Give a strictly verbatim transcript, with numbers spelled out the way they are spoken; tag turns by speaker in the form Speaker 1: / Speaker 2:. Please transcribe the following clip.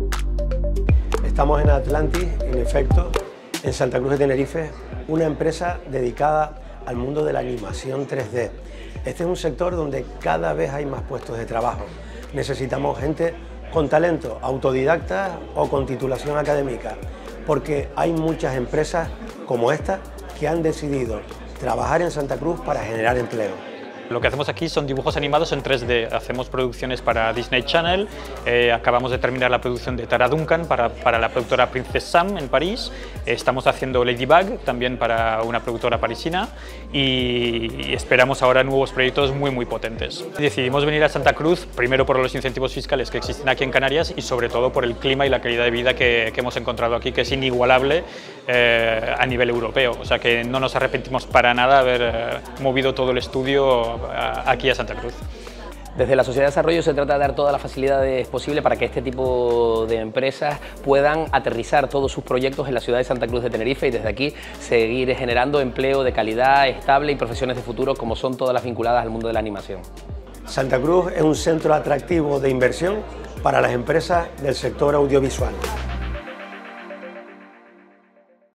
Speaker 1: Estamos en Atlantis, en efecto, en Santa Cruz de Tenerife, una empresa dedicada al mundo de la animación tres D. Este es un sector donde cada vez hay más puestos de trabajo. Necesitamos gente con talento, autodidacta o con titulación académica, porque hay muchas empresas como esta que han decidido trabajar en Santa Cruz para generar empleo.
Speaker 2: Lo que hacemos aquí son dibujos animados en tres D. Hacemos producciones para Disney Channel, eh, acabamos de terminar la producción de Tara Duncan para, para la productora Princess Sam en París, eh, estamos haciendo Ladybug también para una productora parisina y, y esperamos ahora nuevos proyectos muy muy potentes. Decidimos venir a Santa Cruz primero por los incentivos fiscales que existen aquí en Canarias y sobre todo por el clima y la calidad de vida que, que hemos encontrado aquí, que es inigualable eh, a nivel europeo, o sea que no nos arrepentimos para nada de haber eh, movido todo el estudio aquí a Santa Cruz.
Speaker 3: Desde la Sociedad de Desarrollo se trata de dar todas las facilidades posibles para que este tipo de empresas puedan aterrizar todos sus proyectos en la ciudad de Santa Cruz de Tenerife y desde aquí seguir generando empleo de calidad, estable y profesiones de futuro como son todas las vinculadas al mundo de la animación.
Speaker 1: Santa Cruz es un centro atractivo de inversión para las empresas del sector audiovisual.